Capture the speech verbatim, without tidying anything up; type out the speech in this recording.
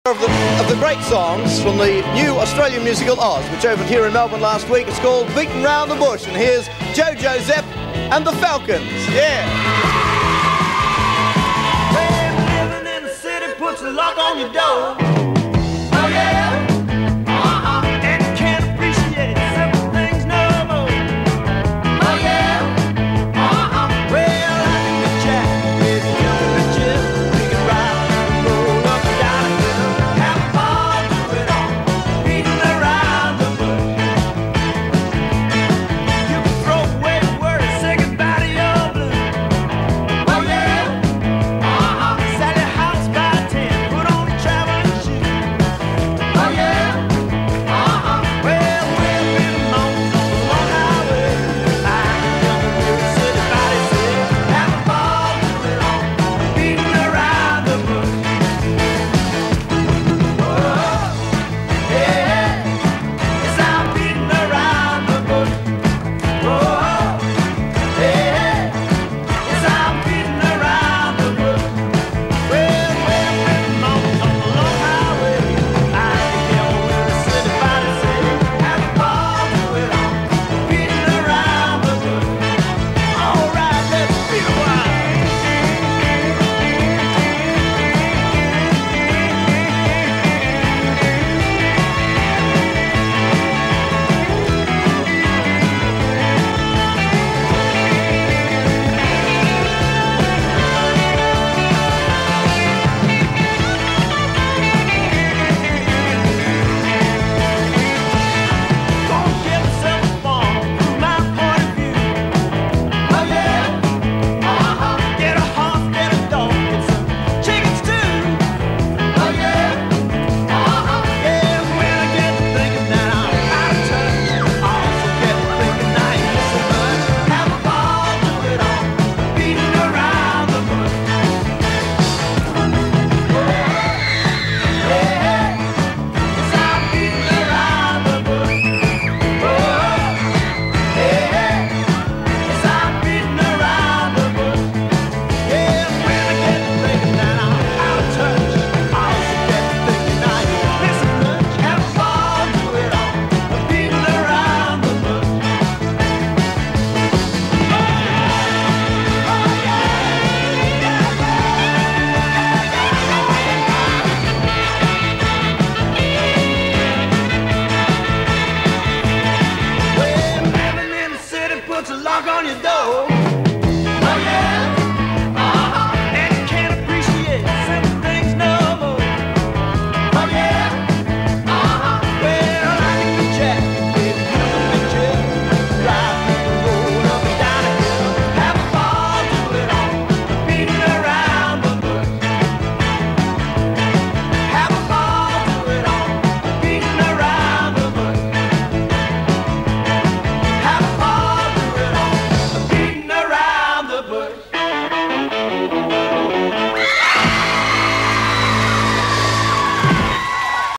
Of the, of the great songs from the new Australian musical Oz, which opened here in Melbourne last week. It's called Beaten Round the Bush, and here's Jo Jo Zep and the Falcons. Yeah. Well, living in the city puts a lock on your door.